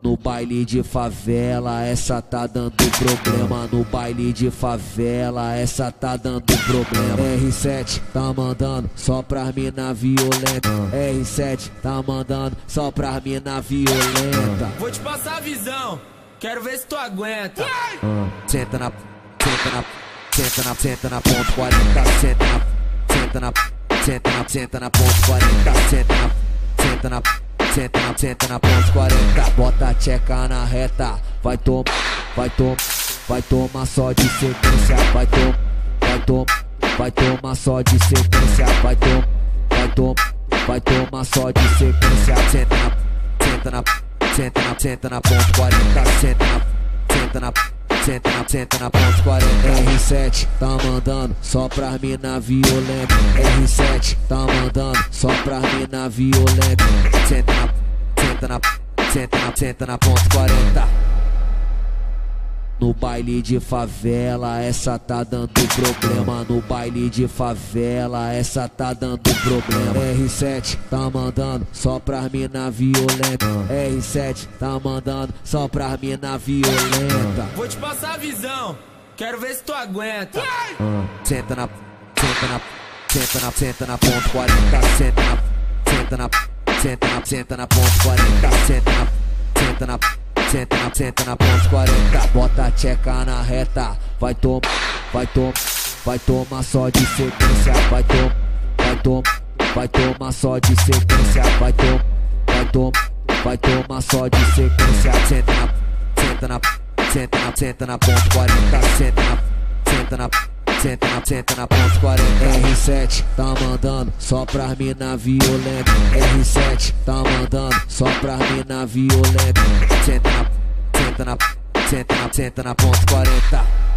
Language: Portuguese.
No baile de favela, essa tá dando problema. No baile de favela, essa tá dando problema. R7 tá mandando só pras mina violenta. R7 tá mandando só pras mina violenta. Vou te passar a visão, quero ver se tu aguenta. Senta na ponto 40. Senta na ponto 40. Senta na ponto 40. Bota a tcheca na reta. Vai tomar só de sequência. Vai tomar só de sequência. Vai tomar só de sequência. Senta na ponto 40. Senta na ponto 40. R7 tá mandando só pras mina violenta. R7 tá mandando só pras mina violenta. Senta na ponto 40. No baile de favela, essa tá dando problema. No baile de favela, essa tá dando problema. R7 tá mandando só pras mina violenta. R7 tá mandando só pras mina violenta. Vou te passar a visão, quero ver se tu aguenta. Senta na ponto 40. Senta na ponto 40. Senta na ponto 40. Bota a tcheca na reta. Vai tomar só de sequência. Vai tomar só de sequência. Vai tomar só de sequência. Senta na ponto 40. Senta na ponto 40. R7 tá mandando só pras mina violenta. R7 tá mandando só pras mina violenta. Senta na ponto 40.